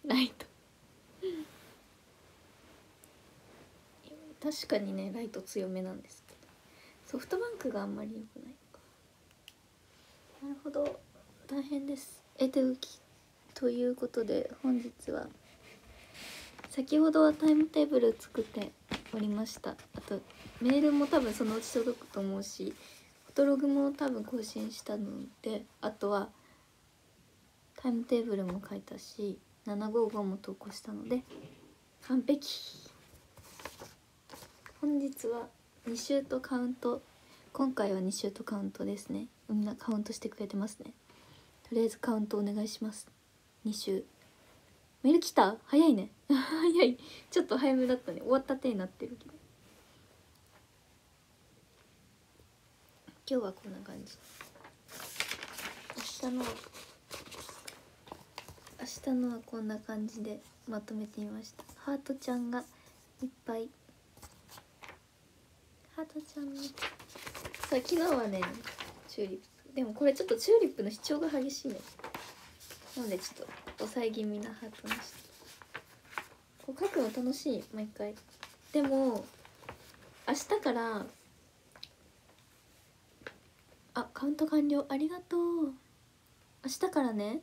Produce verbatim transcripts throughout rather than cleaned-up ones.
ライト確かにねライト強めなんですけど、ソフトバンクがあんまり良くないか。なるほど、大変です。えとということで本日は先ほどはタイムテーブル作っておりました。あとメールも多分そのうち届くと思うし、フォトログも多分更新したので、あとはタイムテーブルも書いたしななごーごも投稿したので完璧。本日はに週とカウント、今回はに週とカウントですね。みんなカウントしてくれてますね。とりあえずカウントお願いします。に週メール来た？早いね早い、ちょっと早めだったね。終わった手になってるけど、今日はこんな感じ。明日の明日のはこんな感じでまとめてみました。ハートちゃんがいっぱい。ハートちゃんね、さあ昨日はねチューリップ、でもこれちょっとチューリップの主張が激しいね。なのでちょっと抑え気味なハートにして、こう書くの楽しい毎回。でも明日から、あ、カウント完了、ありがとう。明日からね、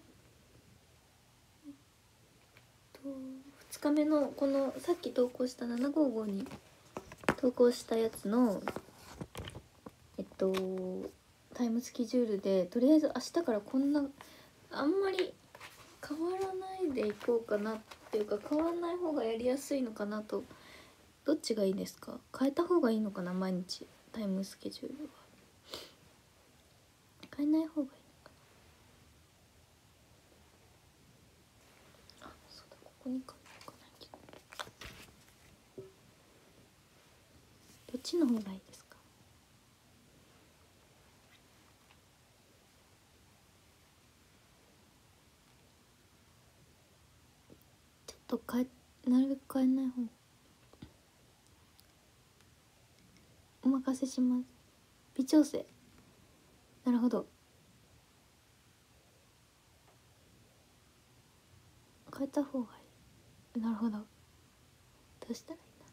とふつかめのこのさっき投稿したななごーごに投稿したやつのえっとタイムスケジュールで、とりあえず明日からこんなあんまり変わらないでいこうかなっていうか、変わらない方がやりやすいのかなと。どっちがいいですか？変えた方がいいのかな、毎日タイムスケジュールは。変えない方がいいのかな。あ、そうだ、ここに書かないけど、どっちの方がいいですか？ちょっと変え、なるべく変えない方、お任せします。微調整、なるほど、変えた方がいい。なるほど、どうしたらいいんだ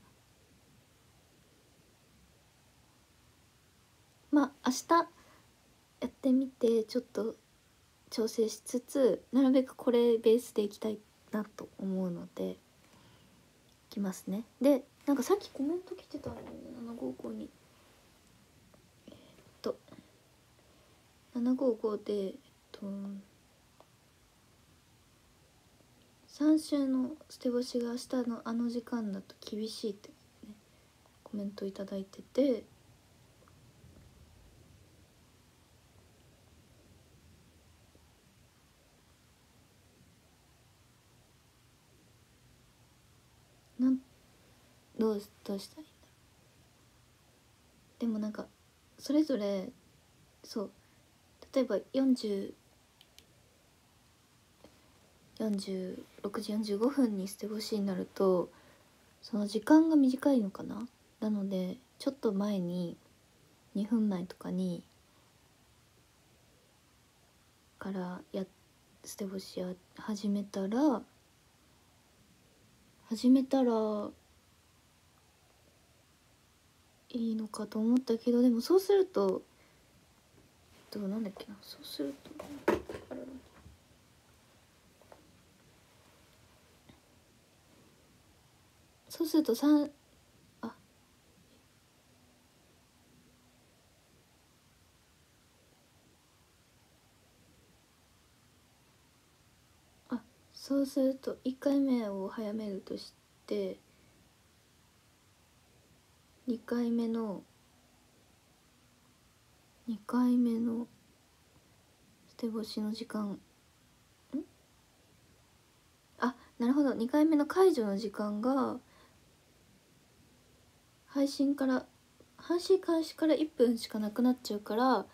ろう。まあ明日やってみてちょっと調整しつつ、なるべくこれベースでいきたいなと思うのでいきますね。でなんかさっきコメント来てたんだよね、ななごーごに。えっとななごーごでえっとさん週の捨て星が明日のあの時間だと厳しいってねコメントいただいてて、なんどうどうしたらいいんだろう。でもなんかそれぞれ、そう例えばよんじゅう、よんじゅうろくじよんじゅうごふんに捨て星になるとその時間が短いのかな。なのでちょっと前ににふんまえとかにからや捨て星や始めたら始めたらいいのかと思ったけど、でもそうするとどうなんだっけな、そうするとあれそうするとさんああそうするといっかいめを早めるとしてにかいめのにかいめの捨て星の時間、んあ、なるほど、にかいめの解除の時間が配信から配信開始からいっぷんしかなくなっちゃうから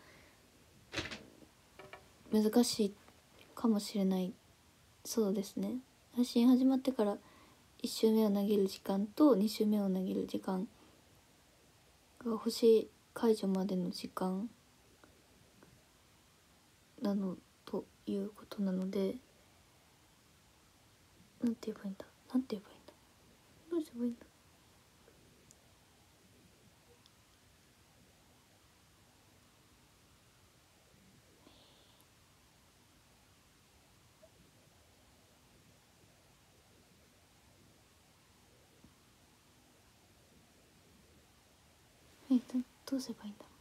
難しいかもしれない。そうですね、配信始まってからいち周目を投げる時間とに周目を投げる時間が星解除までの時間なのということなので、 なんて言えばいいんだなんて言えばいいんだどうすればいいんだ。えっとどうすればいいんだ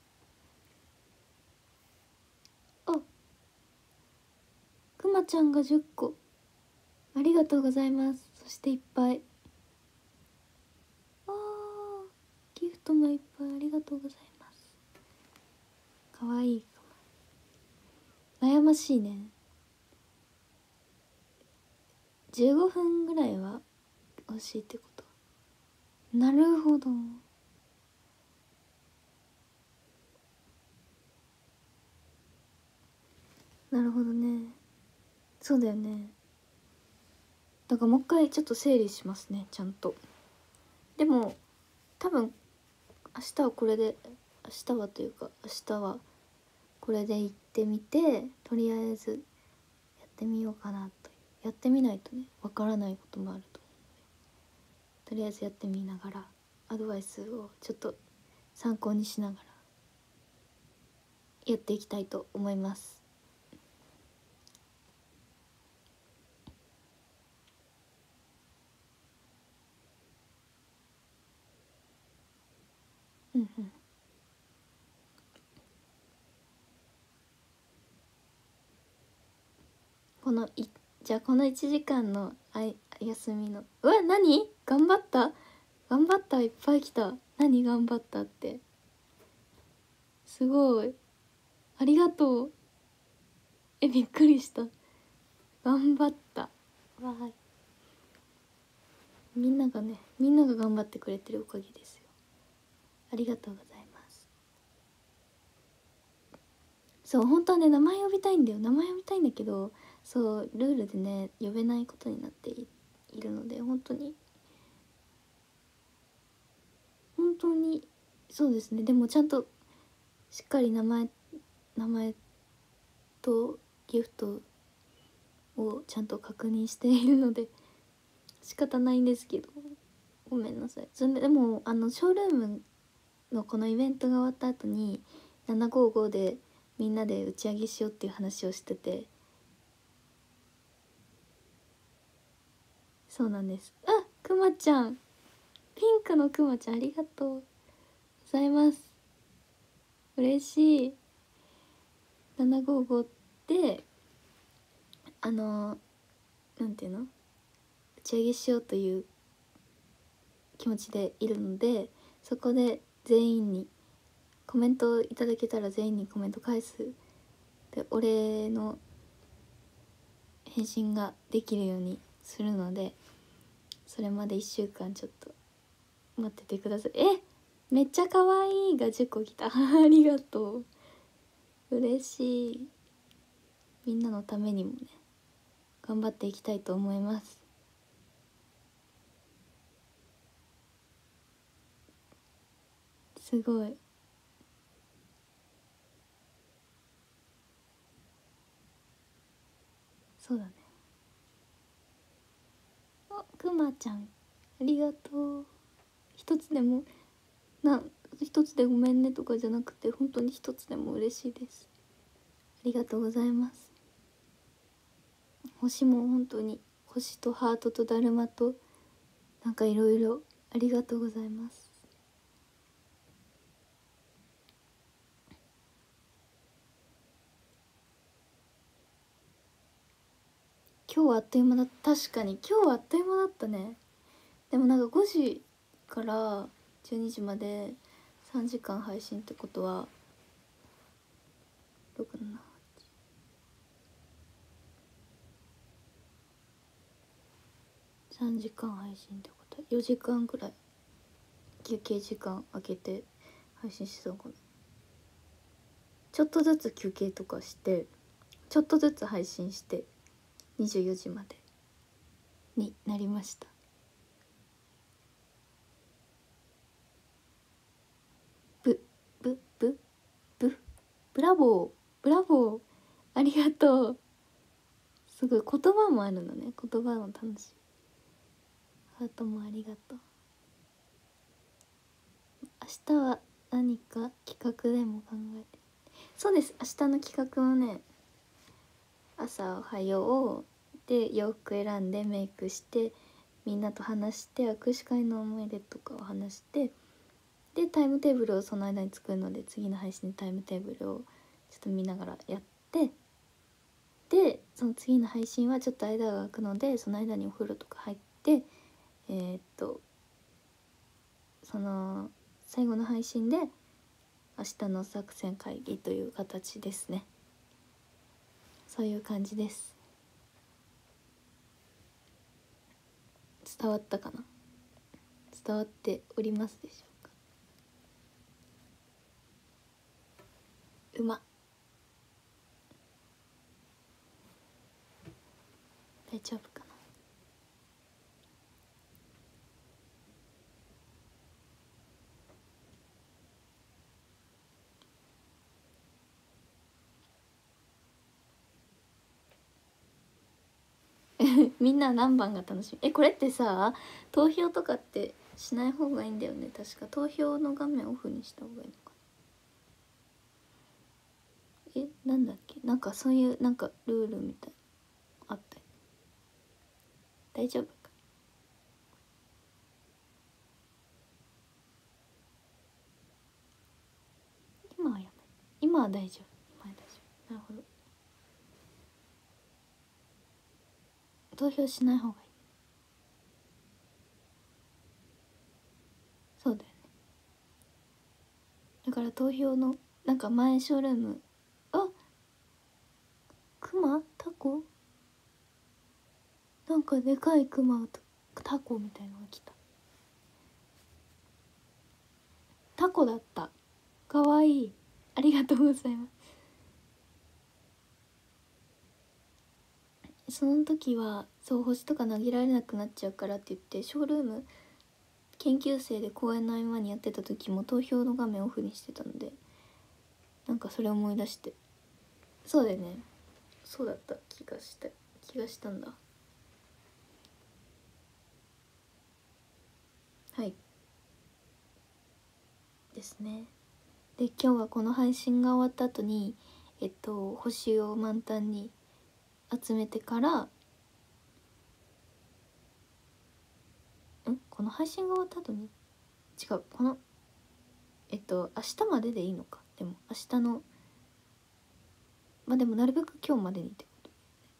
ろう。あ、くまちゃんがじゅっこありがとうございます。そしていっぱいあーギフトもいっぱいありがとうございます。かわいいかも。悩ましいね。じゅうごふんぐらいは欲しいってこと。なるほど。なるほどね。そうだよね。だからもう一回ちょっと整理しますね、ちゃんと。でも多分明日はこれで明日はというか明日はこれで行ってみて、とりあえずやってみようかなと。やってみないとねわからないこともあると思うので、とりあえずやってみながらアドバイスをちょっと参考にしながらやっていきたいと思います。うんうん。このいじゃあこのいちじかんのあい休みのうわ何頑張った頑張ったいっぱい来た。何頑張ったってすごいありがとう。えびっくりした。頑張ったわーい。みんながねみんなが頑張ってくれてるおかげですよ。ありがとうございます。そう本当はね名前呼びたいんだよ。名前呼びたいんだけどそうルールでね呼べないことになっているので本当に本当にそうですね。でもちゃんとしっかり名前名前とギフトをちゃんと確認しているので仕方ないんですけどごめんなさい。それでもあのショールームのこのイベントが終わった後にななごーごーでみんなで打ち上げしようっていう話をしてて、そうなんです。あ、くまちゃんピンクのくまちゃんありがとうございます。嬉しい。ななごーごーであのなんていうの打ち上げしようという気持ちでいるので、そこで全員にコメントをいただけたら全員にコメント返すでお礼の返信ができるようにするので、それまでいっしゅうかんちょっと待っててください。えめっちゃ可愛いがじゅっこ来たありがとう。嬉しい。みんなのためにもね頑張っていきたいと思います。すごいそうだね。あ、くまちゃんありがとう。一つでもな一つでごめんねとかじゃなくて本当に一つでも嬉しいです。ありがとうございます。星も本当に星とハートとだるまとなんかいろいろありがとうございます。今日はあっという間だった。確かに今日はあっという間だったね。でもなんかごじからじゅうにじまでさんじかん配信ってことはろく、なな、さんじかん配信ってことはよじかんくらい休憩時間空けて配信してたのかな。ちょっとずつ休憩とかしてちょっとずつ配信してにじゅうよじまでになりました。ブブブブブラボーブラボーありがとう。すごい言葉もあるのね。言葉も楽しい。 ハートもありがとう。明日は何か企画でも考えて。そうです、明日の企画をね、朝おはようで洋服選んでメイクしてみんなと話して握手会の思い出とかを話して、でタイムテーブルをその間に作るので、次の配信でタイムテーブルをちょっと見ながらやって、でその次の配信はちょっと間が空くので、その間にお風呂とか入って、えー、っとその最後の配信で明日の作戦会議という形ですね。そういう感じです。伝わったかな？伝わっておりますでしょうか？うま。大丈夫かな？みんな何番が楽しみ？え、これってさ、投票とかってしない方がいいんだよね。確か投票の画面オフにした方がいいのかな。え、なんだっけ、なんかそういうなんかルールみたいなあったよ。大丈夫か？今はやばい。今は大丈夫。今は大丈夫。なるほど。投票しない方がいい。そうだよね。だから投票のなんか前ショールーム、あ、クマ？タコ？なんかでかいクマとタコみたいのが来た。タコだった。かわいい。ありがとうございます。その時はそう星とか投げられなくなっちゃうからって言って、ショールーム研究生で公演の合間にやってた時も投票の画面オフにしてたので、なんかそれ思い出して、そうだよね、そうだった気がした気がしたんだ。はいですね。で今日はこの配信が終わった後にえっと星を満タンに集めてから、んこの配信が終わった後に違う、このえっと明日まででいいのか。でも明日のまあでもなるべく今日までにってこと、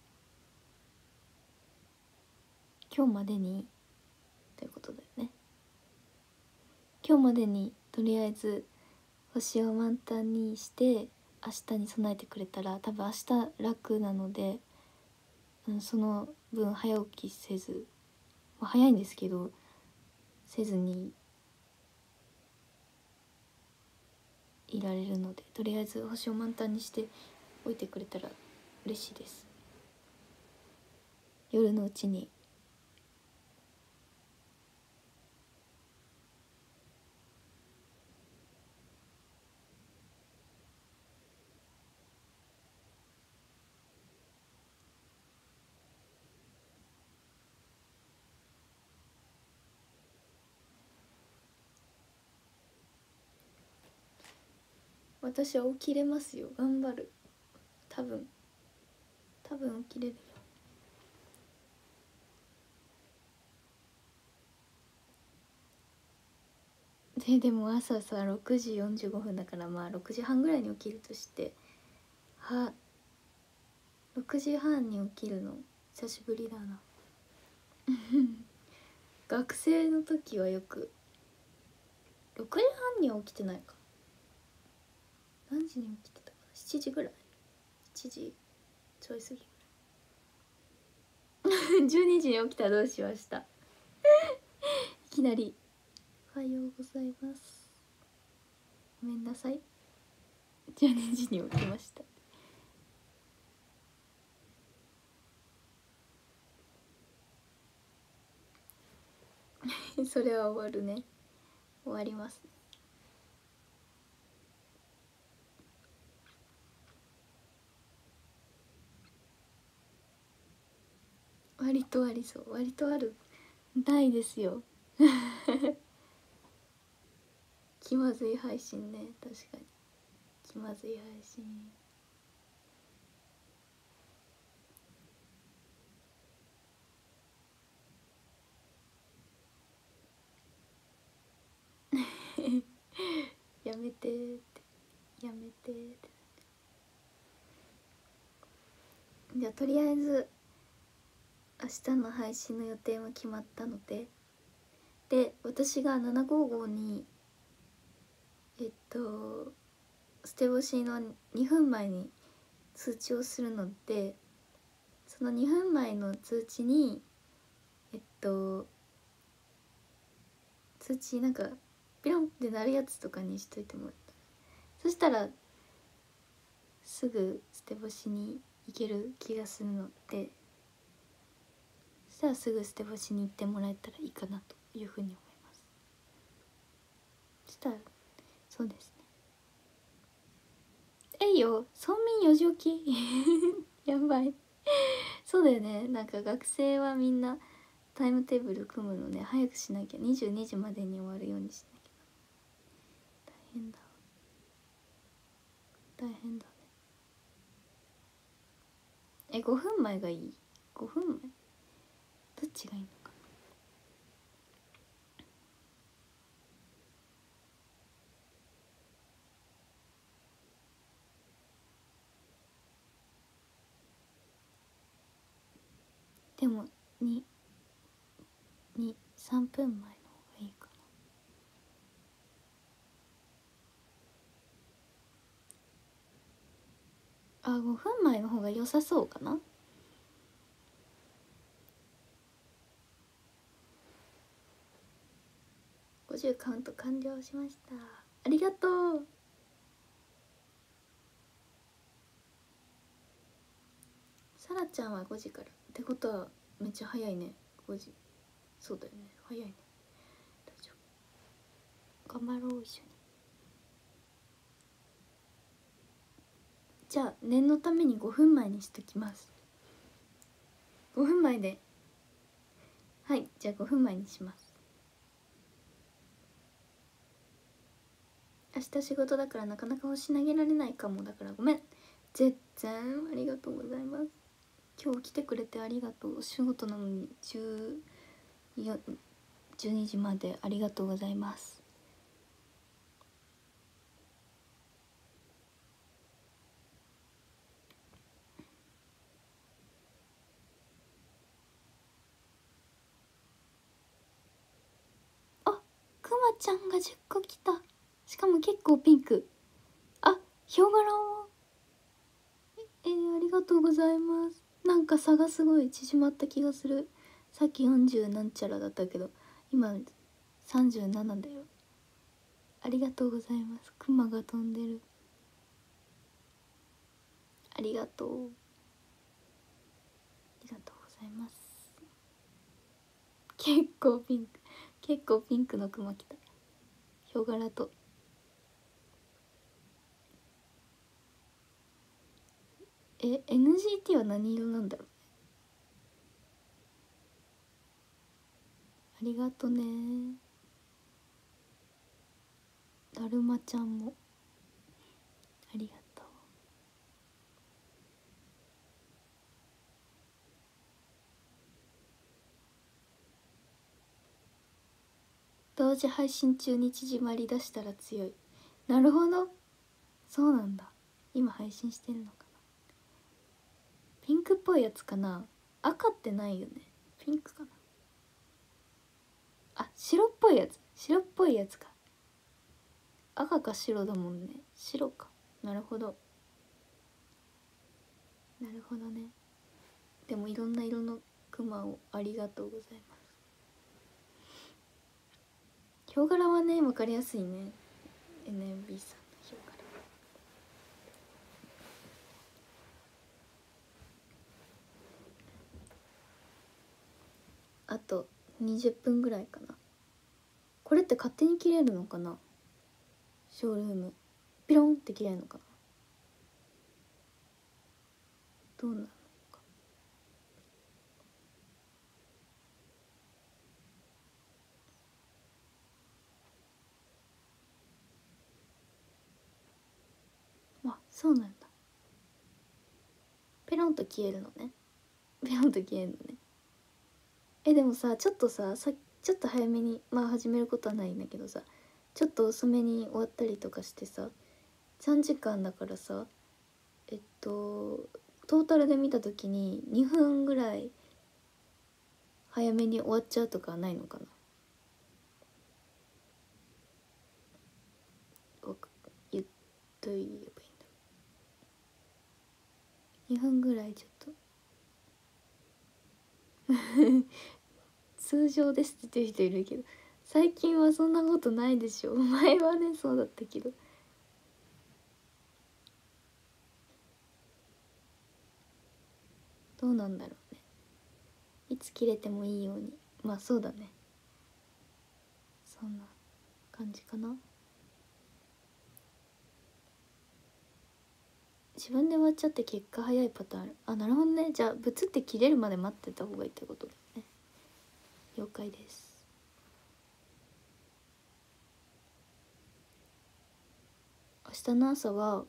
今日までにということだよね。今日までにとりあえず星を満タンにして明日に備えてくれたら多分明日楽なので、うん、その分早起きせず、まあ、早いんですけどせずにいられるので、とりあえず星を満タンにしておいてくれたら嬉しいです。夜のうちに。私は起きれますよ、頑張る。多分多分起きれるよ。ででも朝さろくじよんじゅうごふんだから、まあろくじはんぐらいに起きるとして、はろくじはんに起きるの久しぶりだな。学生の時はよくろくじはんには起きてないか。何時に起きてたかな、しちじぐらい、しちじちょい過ぎぐらい。じゅうにじに起きたらどうしました？いきなりおはようございます、ごめんなさい、じゅうにじに起きました。それは終わるね、終わりますね。割とありそう、割とある大ですよ気まずい配信ね、確かに気まずい配信やめてってやめてって。じゃあとりあえず明日の配信の予定も決まったので、で私がななごーごーにえっと捨て干しのにふんまえに通知をするので、そのにふんまえの通知にえっと通知なんかピロンって鳴るやつとかにしといてもらった。そしたらすぐ捨て干しに行ける気がするので、そしたらすぐ捨て干しに行ってもらえたらいいかなというふうに思います。そしたらそうですね。えいよ村民よじ起きやばいそうだよね。なんか学生はみんなタイムテーブル組むのね、早くしなきゃ、にじゅうにじまでに終わるようにしなきゃ。大変だ大変だね。えごふんまえがいい？ごふんまえどっちがいいのかな。でもににさんぷんまえの方がいいかな。あごふんまえの方が良さそうかな。ごじゅうカウント完了しました。ありがとう。さらちゃんはごじからってことはめっちゃ早いね。ごじ、そうだよね、早いね。大丈夫、頑張ろう一緒に。じゃあ念のためにごふんまえにしときます。ごふんまえで、はい、じゃあごふんまえにします。明日仕事だからなかなか星投げられないかも。だからごめん。全然ありがとうございます。今日来てくれてありがとう。お仕事なのにじゅうよじゅうにじまでありがとうございます。あ、くまちゃんがじゅっこ来た。しかも結構ピンク。あ、ヒョウ柄もえー、ありがとうございます。なんか差がすごい縮まった気がする。さっきよんじゅうなんちゃらだったけど今さんじゅうななだよ。ありがとうございます。クマが飛んでる。ありがとうありがとうございます。結構ピンク結構ピンクのクマ来た。ヒョウ柄とえ エヌジーティー は何色なんだろう。ありがとね。だるまちゃんもありがとう。同時配信中に縮まりだしたら強い。なるほど、そうなんだ。今配信してるのかな。ピンクっぽいやつかな。赤ってないよね。ピンクかな。あ、白っぽいやつ、白っぽいやつか。赤か白だもんね。白か。なるほどなるほどね。でもいろんな色のクマをありがとうございます。ヒョウ柄はね分かりやすいね。 エヌエムビー さんのヒョウ柄。あとにじゅっぷんぐらいかな。これって勝手に切れるのかな。ショールームピロンって切れるのかな。どうなのか。 そうなんだ。ペロンと消えるのね。ペロンと消えるのね。えでもさ、ちょっとささちょっと早めにまあ始めることはないんだけどさ、ちょっと遅めに終わったりとかしてさ、さんじかんだからさ、えっとトータルで見た時ににふんぐらい早めに終わっちゃうとかはないのかな。わか言っと言えばいいんだ。にふんぐらいちょっと通常ですって言ってる人いるけど、最近はそんなことないでしょ。前はねそうだったけど。どうなんだろうね。いつ切れてもいいように。まあそうだね、そんな感じかな。自分で終わっちゃって結果早いパターンある。あ、なるほどね。じゃあブツって切れるまで待ってた方がいいってことだよね。了解です。明日の朝は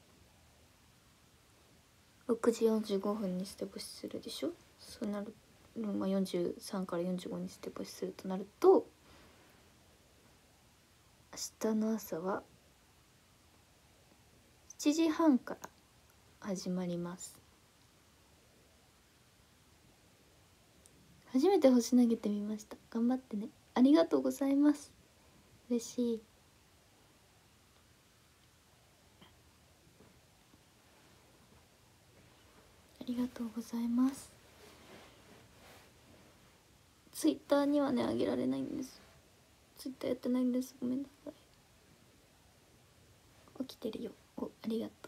ろくじよんじゅうごふんにステップするでしょ。そうなる、まあ、よんじゅうさんからよんじゅうごにステップするとなると、明日の朝はしちじはんから始まります。初めて星投げてみました。頑張ってね。ありがとうございます。嬉しい。ありがとうございます。ツイッターにはねあげられないんです。ツイッターやってないんです。ごめんなさい。起きてるよ。お、ありがとう。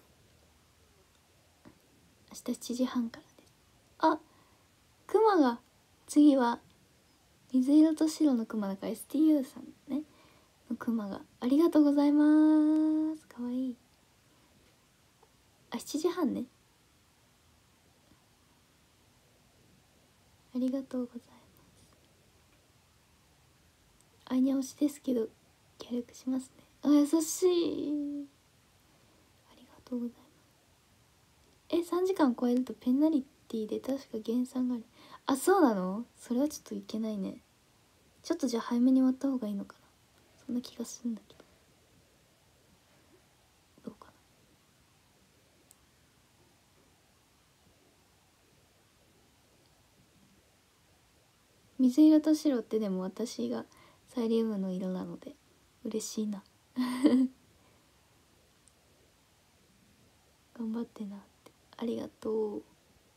明日しちじはんからです。あ、クマが次は水色と白のクマだから エスティーユー さんねのクマが。ありがとうございます。かわいい。あ、しちじはんね。ありがとうございます。あいにゃ推しですけど協力しますね。あ、優しい。ありがとうございます。え、さんじかん超えるとペナルティーで確か減算がある。あ、そうなの？それはちょっといけないね。ちょっとじゃあ早めに終わった方がいいのかな。そんな気がするんだけど、どうかな。水色と白ってでも私がサイリウムの色なので嬉しいな。頑張ってなって。ありがとう。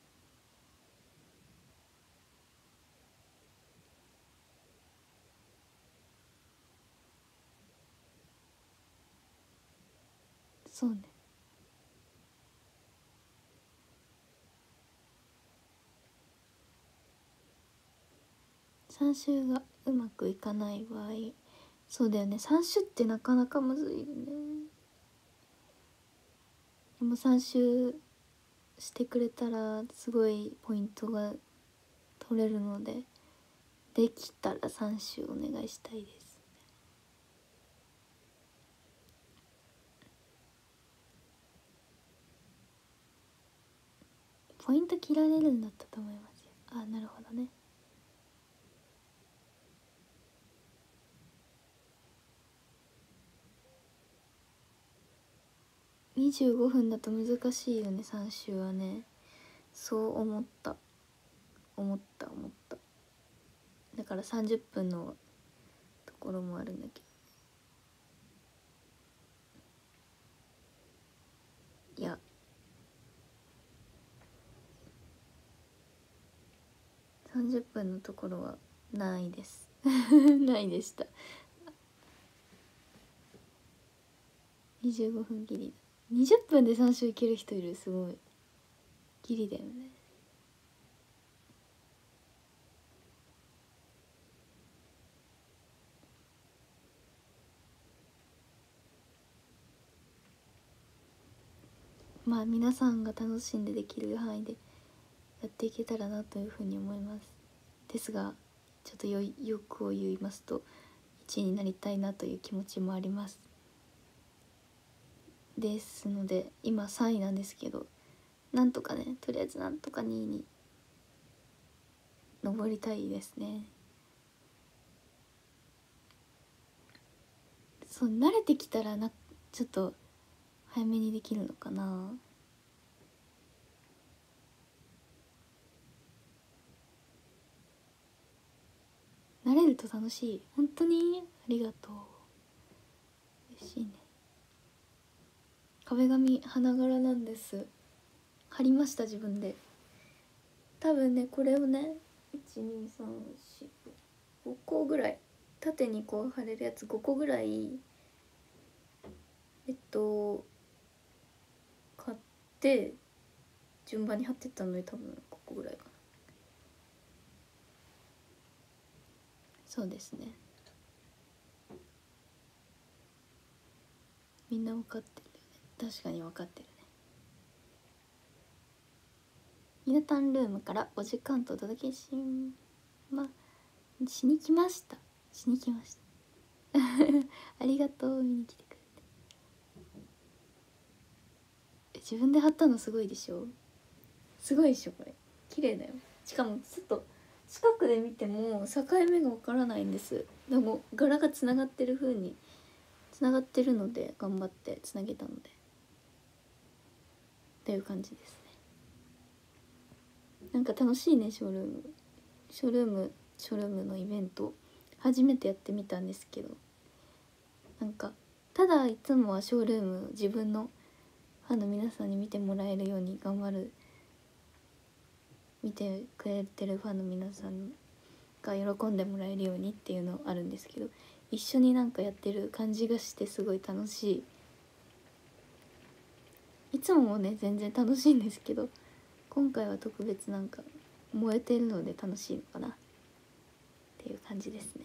そうね。さん週がうまくいかない場合、そうだよね、さん週ってなかなかむずいよね。でもさん週してくれたらすごいポイントが取れるので、できたらさん週お願いしたいです。ポイント切られるんだったと思いますよ。あ、なるほどね。にじゅうごふんだと難しいよね、さん週はね。そう思った思った思っただからさんじゅっぷんのところもあるんだけど、いやさんじゅっぷんのところはないですないでした。にじゅうごふんギリだ。にじゅっぷんでさん週いける人いる。すごいギリだよね。まあ皆さんが楽しんでできる範囲でやっていけたらなというふうに思います。ですがちょっとよ欲を言いますといちいになりたいなという気持ちもあります。 ですので今さんいなんですけど、なんとかね、とりあえずなんとかにいに上りたいですね。そう慣れてきたらな、ちょっと早めにできるのかな。慣れると楽しい。本当にありがとう、嬉しいね。壁紙花柄なんです。貼りました自分で。多分ねこれをねいちにさんよんごこぐらい縦にこう貼れるやつごこぐらいえっと買って順番に貼ってったので多分ごこぐらいかな。そうですね。みんな分かってるよね。確かに分かってるね。ミナタンルームからお時間とお届けしましに来ましたしに来ましたありがとう、見に来てくれて。自分で貼ったのすごいでしょ。すごいでしょこれ。綺麗だよ。しかもちょっと近くで見ても境目がわからないんです。でも柄がつながってる風につながってるので頑張ってつなげたのでっていう感じですね。なんか楽しいね。ショールームショールームショールームのイベント初めてやってみたんですけど、なんかただいつもはショールーム自分のファンの皆さんに見てもらえるように頑張る、見てくれてるファンの皆さんが喜んでもらえるようにっていうのあるんですけど、一緒になんかやってる感じがしてすごい楽しい。いつももね全然楽しいんですけど、今回は特別なんか燃えてるので楽しいのかなっていう感じですね。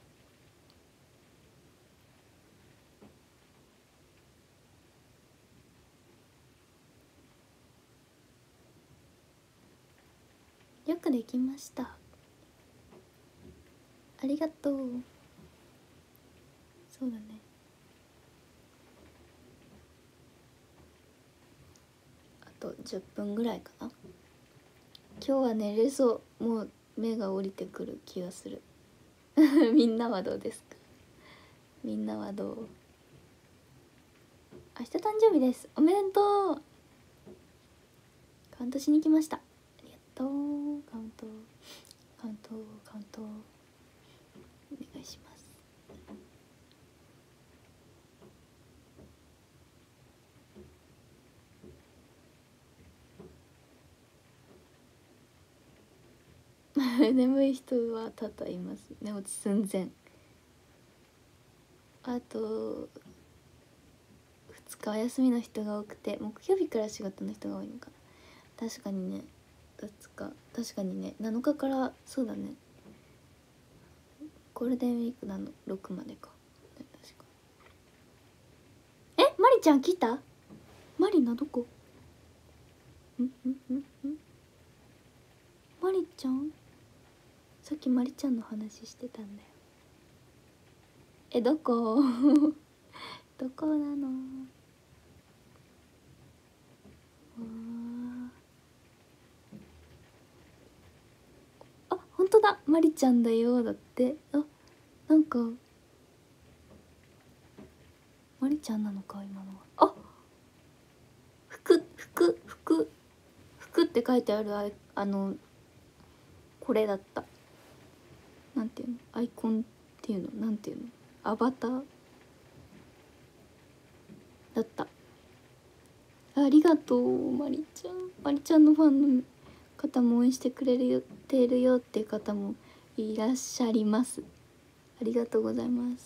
よくできました。ありがとう。そうだね。あとじゅっぷんぐらいかな。今日は寝れそう。もう目が降りてくる気がするみんなはどうですか。みんなはどう。明日誕生日です。おめでとう。カウントしに来ました。ありがとう。カウントカウントカウントお願いします。眠い人は多々います。寝落ち寸前。あとふつかお休みの人が多くて、木曜日から仕事の人が多いのかな。確かにね。ふつか確かにね。なのかからそうだね。ゴールデンウィークなのろくまでか。確か。え、マリちゃん来た？マリナどこ？んんんんマリちゃん？さっきマリちゃんの話してたんだよ。え、どこどこなの？あ、本当だ、マリちゃんだよ。だって。あ、なんかマリちゃんなのか今のは。あ、服服服服って書いてある、あれ、あのこれだった。なんていうの、アイコンっていうの、なんていうの、アバターだった。ありがとうマリちゃん。マリちゃんのファンの方も応援してくれてるよっていう方もいらっしゃいます。ありがとうございます。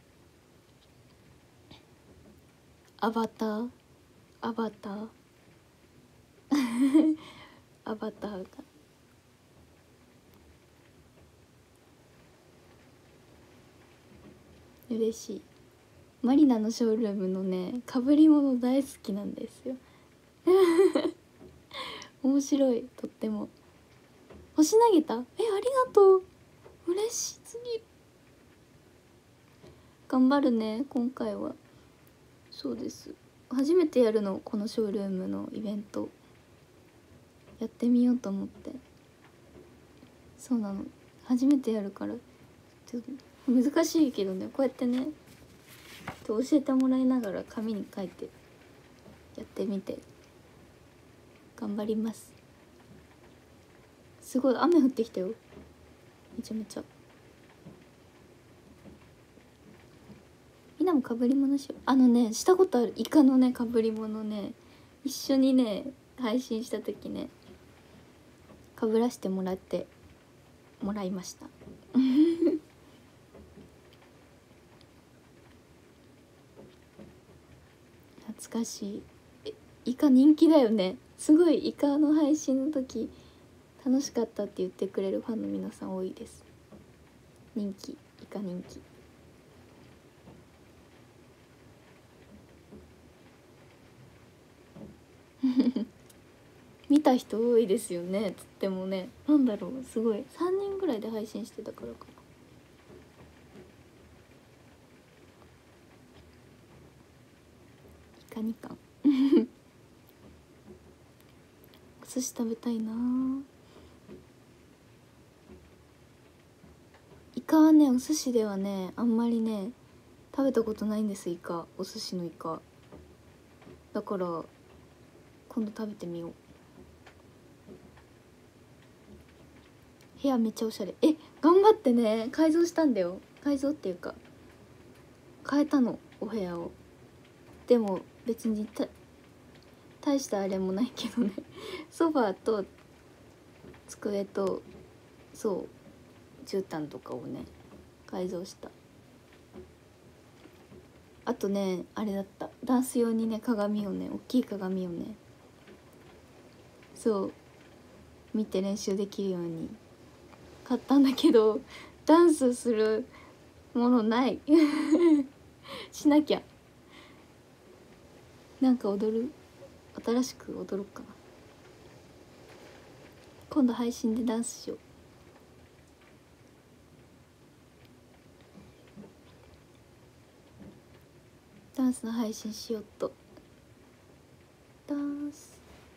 アバターアバターアバターが嬉しい。マリナのショールームのねかぶり物大好きなんですよ面白い。とっても。星投げた？え、ありがとう。嬉しすぎる。頑張るね今回は。そうです。 初めてやるの、このショールームのイベントやってみようと思って。そうなの、初めてやるからちょっと難しいけどね、こうやってね教えてもらいながら紙に書いてやってみて頑張ります。すごい雨降ってきたよ、めちゃめちゃ。みんなもかぶり物しよう。あのね、したことある、イカのねかぶり物ね、一緒にね配信した時ねかぶらしてもらってもらいました懐かしい。え、イカ人気だよね。すごいイカの配信の時楽しかったって言ってくれるファンの皆さん多いです。人気、イカ人気見た人多いですよね。つってもね、なんだろう、すごいさんにんぐらいで配信してたからかな。イカにかんお寿司食べたいな。イカはね、お寿司ではねあんまりね食べたことないんです。イカ、お寿司のイカだから今度食べてみよう。部屋めっちゃおしゃれ。え、頑張ってね改造したんだよ。改造っていうか変えたの、お部屋を。でも別にた大したあれもないけどねソファーと机とそう絨毯とかをね改造した。あとねあれだった、ダンス用にね鏡をね、大きい鏡をねそう見て練習できるように買ったんだけど、ダンスするものないしなきゃ。なんか踊る、新しく踊ろうかな。今度配信でダンスしよう。ダンスの配信しようっと。ダンス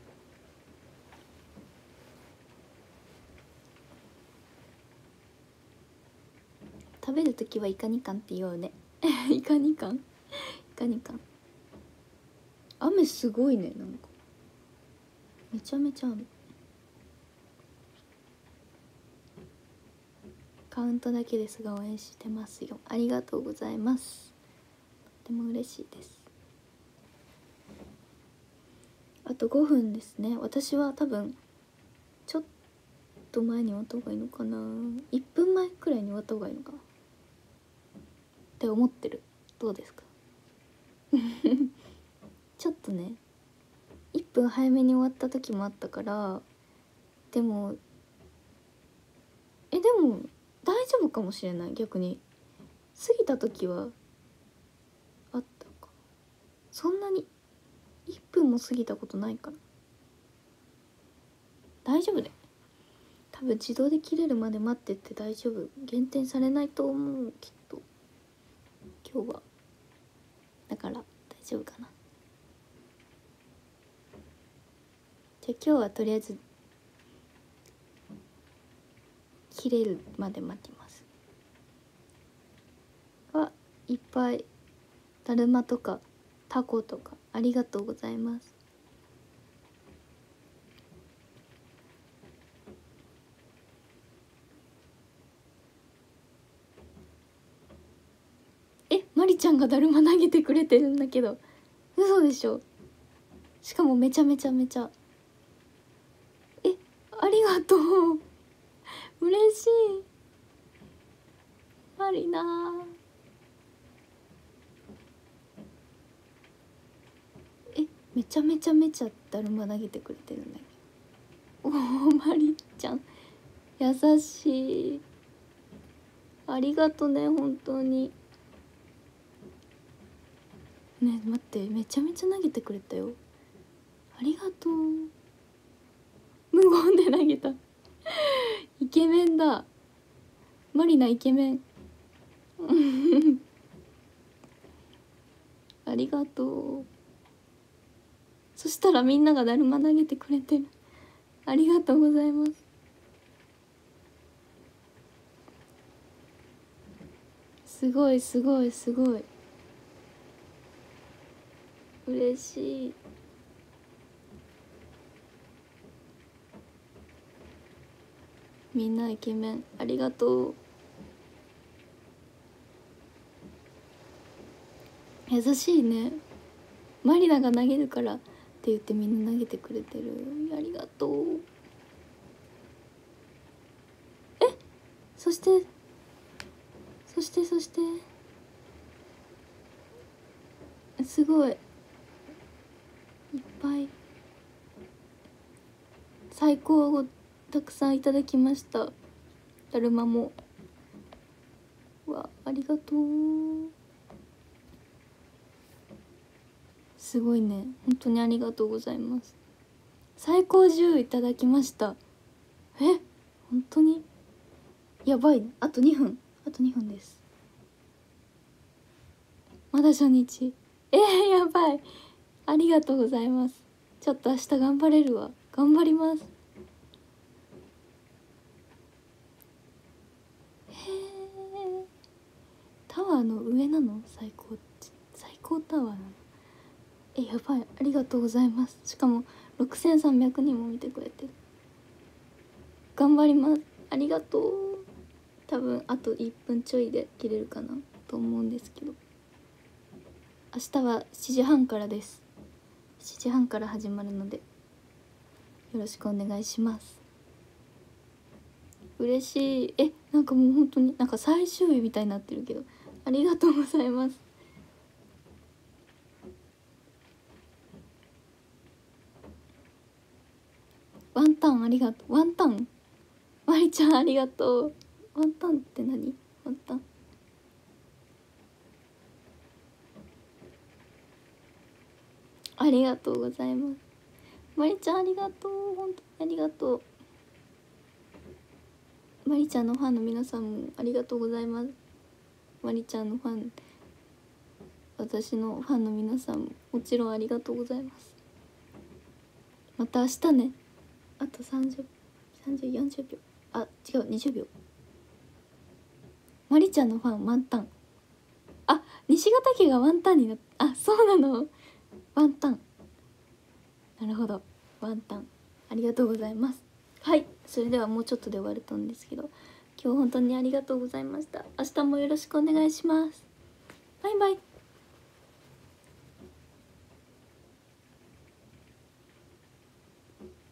食べるときはイカにかんって言おうねイカにかんイカにかん。雨すごいね、なんかめちゃめちゃ雨。カウントだけですが応援してますよ。ありがとうございます。とても嬉しいです。あとごふんですね。私は多分ちょっと前に終わった方がいいのかな、いっぷんまえくらいに終わった方がいいのかなって思ってる。どうですかちょっとねいっぷん早めに終わった時もあったから。でもえでも大丈夫かもしれない。逆に過ぎた時はあったか。そんなにいっぷんも過ぎたことないから大丈夫で。多分自動で切れるまで待ってって大丈夫。減点されないと思う、きっと今日は。だから大丈夫かな。じゃあ今日はとりあえず切れるまで待ちます。あ、いっぱいだるまとかタコとかありがとうございます。え、まりちゃんがだるま投げてくれてるんだけど、嘘でしょ。しかもめちゃめちゃめちゃ、え、ありがとう嬉しい。マリなえ、めちゃめちゃめちゃだるま投げてくれてるんだけど、おー、まりちゃん優しい。ありがとね、本当にね。待って、めちゃめちゃ投げてくれたよ。ありがとう。無言で投げたイケメンだ。マリナイケメンありがとう。 そしたらみんながだるま投げてくれてる。ありがとうございます。すごいすごいすごい嬉しい。みんなイケメンありがとう。優しいね。マリナが投げるからって言ってみんな投げてくれてる。ありがとう。え、そしてそしてそしてすごいいっぱい最高をたくさんいただきました。だるまもわ、ありがとう。すごいね、本当にありがとうございます。最高じゅういただきました。え、本当にやばいね。あとにふん、あとにふんです。まだ初日。えー、やばい。ありがとうございます。ちょっと明日頑張れるわ。頑張ります。へえ。タワーの上なの？最高最高タワーなの？え、やばい。ありがとうございます。しかもろくせんさんびゃくにんも見てくれてる。頑張ります。ありがとう。多分あといっぷんちょいで切れるかなと思うんですけど、明日はしちじはんからです。しちじはんから始まるのでよろしくお願いします。嬉しい。え、なんかもう本当になんか最終日みたいになってるけど、ありがとうございます。ワンタンありがとう。ワンタン、まりちゃんありがとう。ワンタンって何？ワンタン、ありがとうございます。まりちゃんありがとう。本当にありがとう。まりちゃんのファンの皆さんもありがとうございます。まりちゃんのファン、私のファンの皆さんももちろんありがとうございます。また明日ね。あとさんじゅう、さんじゅう、よんじゅうびょう、あ、違う、にじゅうびょう。まりちゃんのファンワンタン、あ、西ヶ岳がワンタンになった。あ、そうなの。ワンタン、なるほど、ワンタンありがとうございます。はい、それではもうちょっとで終わると思うんですけど、今日本当にありがとうございました。明日もよろしくお願いします。バイバイ。